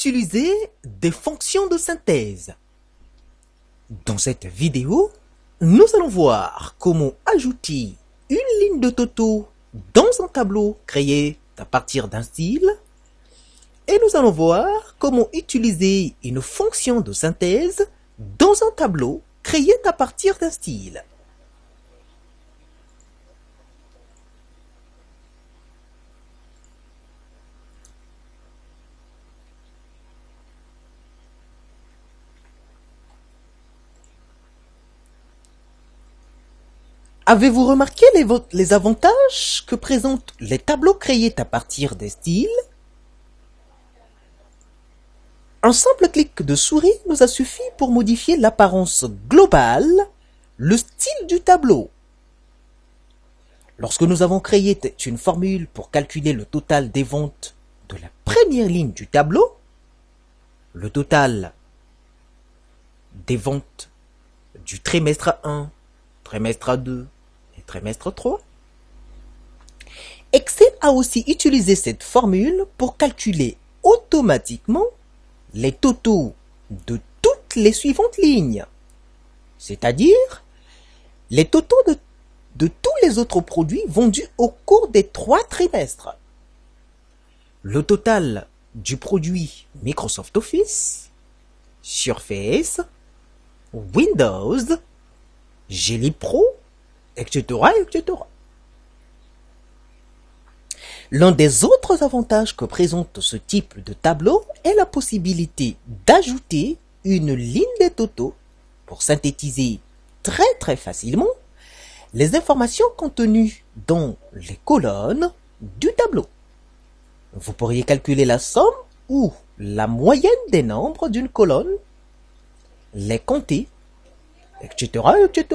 utiliser des fonctions de synthèse. Dans cette vidéo, nous allons voir comment ajouter une ligne de Toto dans un tableau créé à partir d'un style. Et nous allons voir comment utiliser une fonction de synthèse dans un tableau créé à partir d'un style. Avez-vous remarqué les avantages que présentent les tableaux créés à partir des styles? Un simple clic de souris nous a suffi pour modifier l'apparence globale, le style du tableau. Lorsque nous avons créé une formule pour calculer le total des ventes de la première ligne du tableau, le total des ventes du trimestre 1, trimestre 2 et trimestre 3, Excel a aussi utilisé cette formule pour calculer automatiquement les totaux de toutes les suivantes lignes, c'est-à-dire les totaux de tous les autres produits vendus au cours des 3 trimestres. Le total du produit Microsoft Office, Surface, Windows, Jelly Pro, etc., etc. L'un des autres avantages que présente ce type de tableau est la possibilité d'ajouter une ligne de Toto pour synthétiser très facilement les informations contenues dans les colonnes du tableau. Vous pourriez calculer la somme ou la moyenne des nombres d'une colonne, les compter, etc., etc.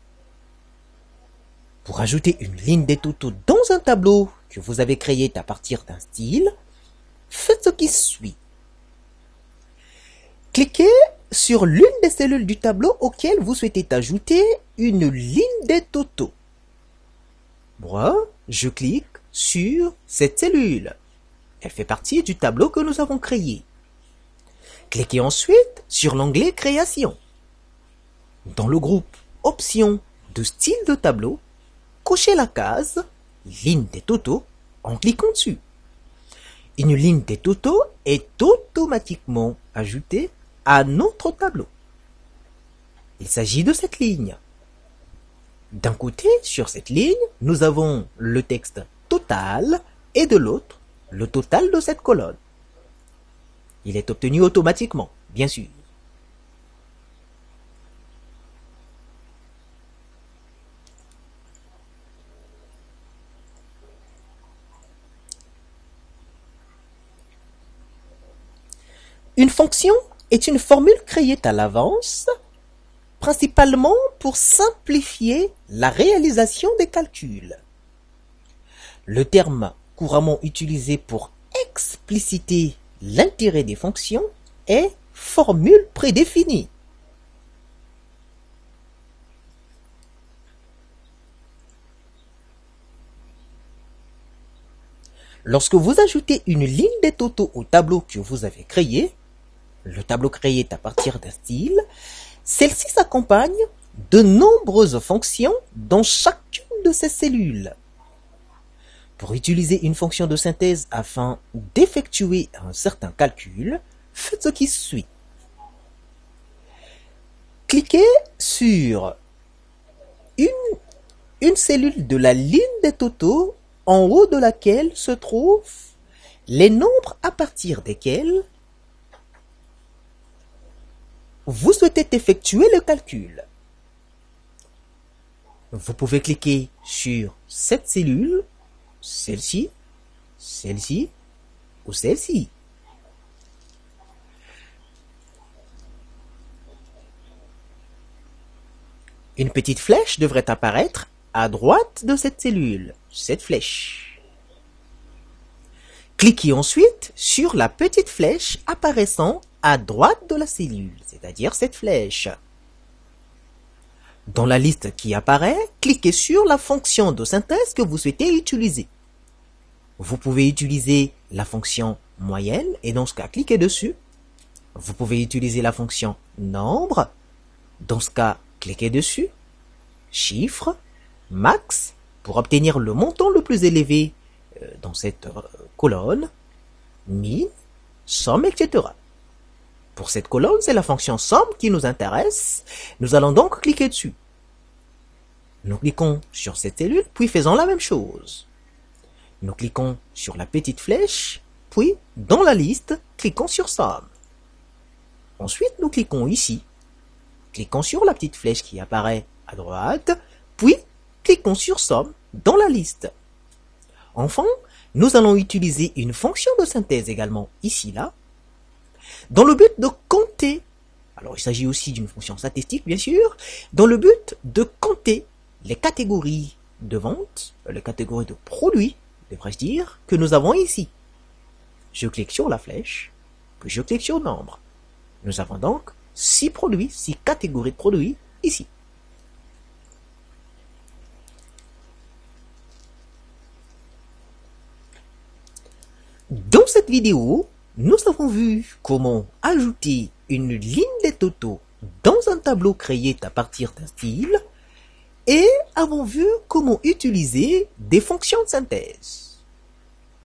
Pour ajouter une ligne de Toto dans un tableau que vous avez créé à partir d'un style, faites ce qui suit. Cliquez sur l'une des cellules du tableau auquel vous souhaitez ajouter une ligne de Toto. Moi, je clique sur cette cellule. Elle fait partie du tableau que nous avons créé. Cliquez ensuite sur l'onglet Création. Dans le groupe Options de style de tableau, cochez la case Ligne des Toto en cliquant dessus. Une ligne des Toto est automatiquement ajoutée à notre tableau. Il s'agit de cette ligne. D'un côté, sur cette ligne, nous avons le texte total et de l'autre, le total de cette colonne. Il est obtenu automatiquement, bien sûr. Une fonction est une formule créée à l'avance, principalement pour simplifier la réalisation des calculs. Le terme couramment utilisé pour expliciter l'intérêt des fonctions est formule prédéfinie. Lorsque vous ajoutez une ligne de Toto au tableau que vous avez créé, le tableau créé à partir d'un style, celle-ci s'accompagne de nombreuses fonctions dans chacune de ces cellules. Pour utiliser une fonction de synthèse afin d'effectuer un certain calcul, faites ce qui suit. Cliquez sur une cellule de la ligne de Toto en haut de laquelle se trouvent les nombres à partir desquels vous souhaitez effectuer le calcul. Vous pouvez cliquer sur cette cellule, celle-ci, celle-ci ou celle-ci. Une petite flèche devrait apparaître à droite de cette cellule, cette flèche. Cliquez ensuite sur la petite flèche apparaissant à droite de la cellule, c'est-à-dire cette flèche. Dans la liste qui apparaît, cliquez sur la fonction de synthèse que vous souhaitez utiliser. Vous pouvez utiliser la fonction moyenne, et dans ce cas, cliquez dessus. Vous pouvez utiliser la fonction nombre. Dans ce cas, cliquez dessus. Chiffre, max, pour obtenir le montant le plus élevé dans cette colonne. Min, somme, etc. Pour cette colonne, c'est la fonction somme qui nous intéresse. Nous allons donc cliquer dessus. Nous cliquons sur cette cellule, puis faisons la même chose. Nous cliquons sur la petite flèche, puis dans la liste, cliquons sur somme. Ensuite, nous cliquons ici. Cliquons sur la petite flèche qui apparaît à droite, puis cliquons sur somme dans la liste. Enfin, nous allons utiliser une fonction de synthèse également ici, là, dans le but de compter. Alors, il s'agit aussi d'une fonction statistique, bien sûr, dans le but de compter les catégories de vente, les catégories de produits, devrais-je dire, que nous avons ici. Je clique sur la flèche, puis je clique sur nombre. Nous avons donc 6 produits, 6 catégories de produits ici. Dans cette vidéo, nous avons vu comment ajouter une ligne des totaux dans un tableau créé à partir d'un style et avons vu comment utiliser des fonctions de synthèse.